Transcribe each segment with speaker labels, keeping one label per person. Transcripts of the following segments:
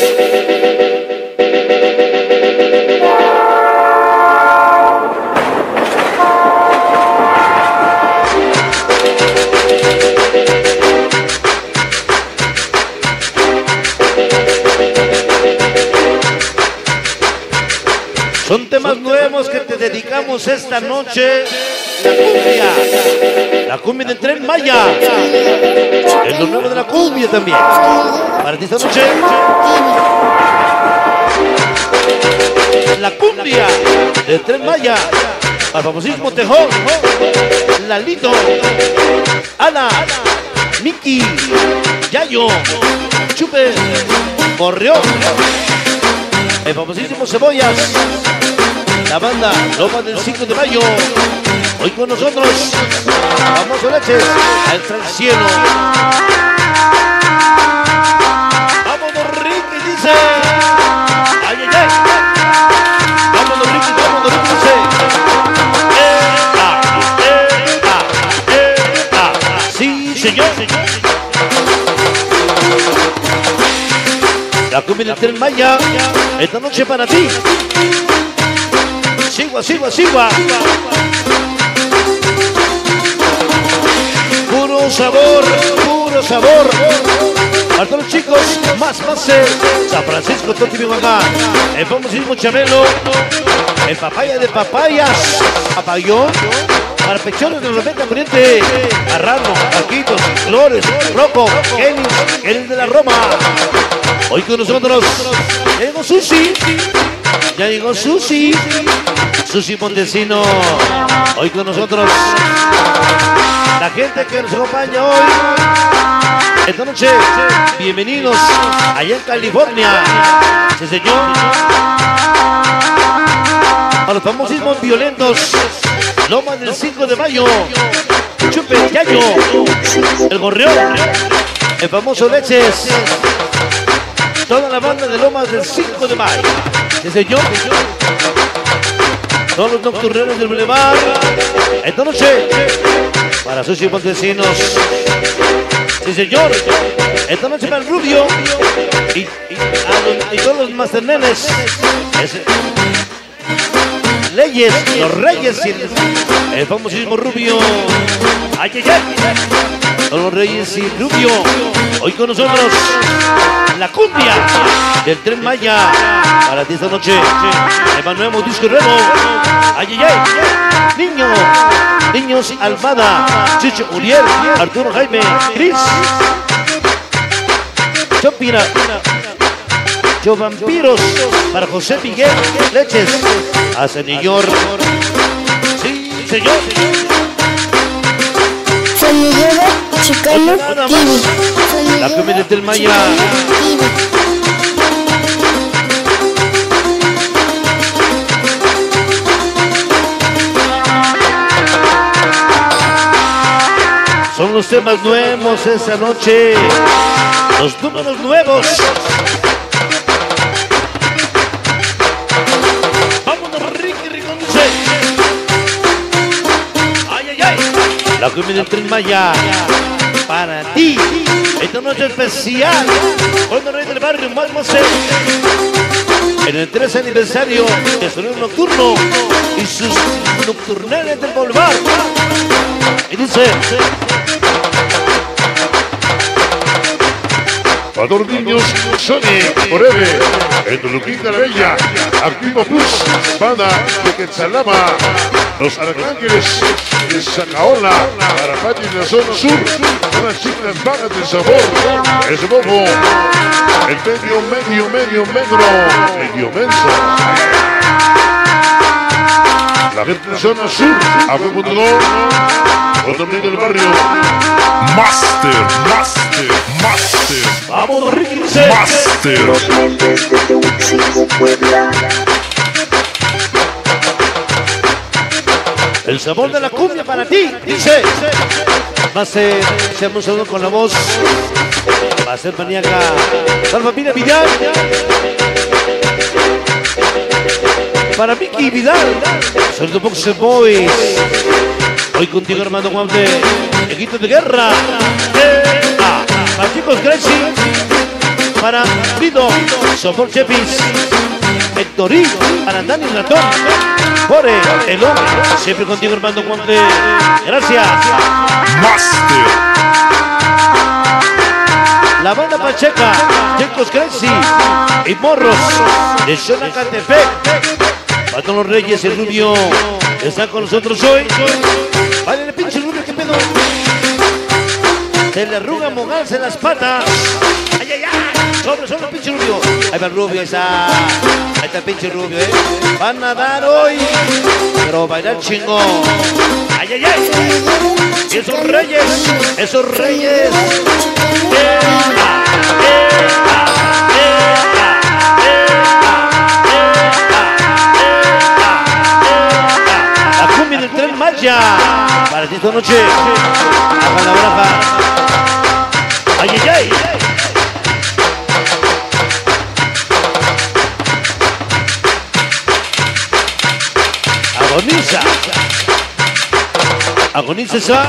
Speaker 1: Son temas nuevos que te dedicamos esta noche. La cumbia del Tren Maya. Es lo nuevo de la cumbia también. Para ti esta noche. La cumbia del Tren Maya. Al famosísimo Tejón. Lalito. Ana. Miki. Yayo. Chupe. Corrió. El famosísimo Cebollas. La banda Loma del 5 de Mayo. Hoy con nosotros. Vamos a leches hasta el cielo. Vámonos Ricky, dice. Ay, ay, ay. Vámonos Ricky, dice. Sí, señor. La cumbia del Tren Maya. Esta noche para ti. Sigua, sigua, sigua. Puro sabor, puro sabor. Para todos los chicos, más San Francisco, Totimimangá. El famosísimo Chamelo. El papaya de papayas. Papayón. Para pechones de los 90 Corriente. Arrano, Marquitos, Flores, Rocco, Kenny de la Roma. Hoy con nosotros. Ya llegó Susi. Ya llegó Susi. Susi Montesino, hoy con nosotros. La gente que nos acompaña hoy. Esta noche, bienvenidos allá en California. Sí, señor. A los famosísimos violentos. Lomas del 5 de Mayo. Chupe Yayo. El Gorrión. El famoso Leches. Toda la banda de Lomas del 5 de Mayo. Sí, señor. Todos los nocturneros del Boulevard. Esta noche, para sus Montesinos. Sí, señor. Esta noche para el Rubio. Y todos los masternenes. Leyes, los Reyes. El famosísimo Rubio. Ay, ay, ay. Todos los Reyes y Rubio. Hoy con nosotros. La cumbia del Tren Maya. Para ti esta noche. Emanuel Disco Remo. Ay, ay, ay. Niños Almada. Chicho Uriel. Arturo Jaime. Cris. Chopina. Yo Vampiros. Para José Miguel Leches. A señor. Sí, señor.
Speaker 2: Sonidero Chicano TV.
Speaker 1: La cumbia del Tren Maya. Son los temas nuevos esta noche. Los números nuevos. Vámonos, Ricky Riconce. Ay, ay, ay. La cumbia del Tren Maya. Para ti. Esta noche especial. Con el rey del barrio, más en el 13 aniversario de Sonido Nocturno y sus nocturnales del Boulevard. Y dice.
Speaker 3: Para los niños, Sony, Forever, en Toluquita la Bella, Activo Plus, Banda de Quetzalama, Los Arcángeles de Zacaola, para Pati de la zona sur, unas chicas vagas de sabor, ese bobo, el medio menso. La gente de zona sur, Afe.com, otro amigo del barrio, Master.
Speaker 1: Vamos, Ricky.
Speaker 3: Master.
Speaker 2: Los Méndez de Tuxtla, Puebla.
Speaker 1: El sabor de la cumbia para ti, dice. Master, seamos un saludo con la voz. Va a ser maníaca. Salvamina Vidal. Para Miki Vidal. Saludo Boxer Boys. Hoy contigo, Armando Guante. Equipo de guerra. Para chicos Gracie. para Lido, Sopor Chepis, Hectorín, para Dani Ratón, Pore, el hombre, siempre contigo hermano Juanfe. Gracias.
Speaker 3: Master.
Speaker 1: La banda Pacheca, Checos Crazy y Morros de Xonacatepec. Para todos los Reyes, el Rubio está con nosotros hoy. Vale, el pinche Rubio, ¿qué pedo? Se le arruga mojarse las patas. ¡Ay, ay, ay! Sobre, pinche Rubio. Ahí va el Rubio, ahí está. Ahí está el pinche Rubio, ¿eh? Van a dar hoy, pero bailar chingón. ¡Ay, ay, ay! Y esos Reyes. La cumbia del Tren Maya. Para ti esta noche. Hagan la braja. ¡Ay, ay, ay! Agoniza esa.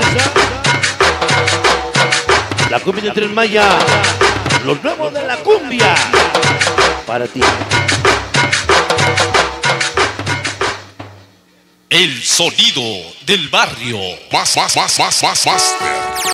Speaker 1: La cumbia del Tren Maya. Los nuevos de la cumbia. Para ti.
Speaker 4: El sonido del barrio.
Speaker 3: Master.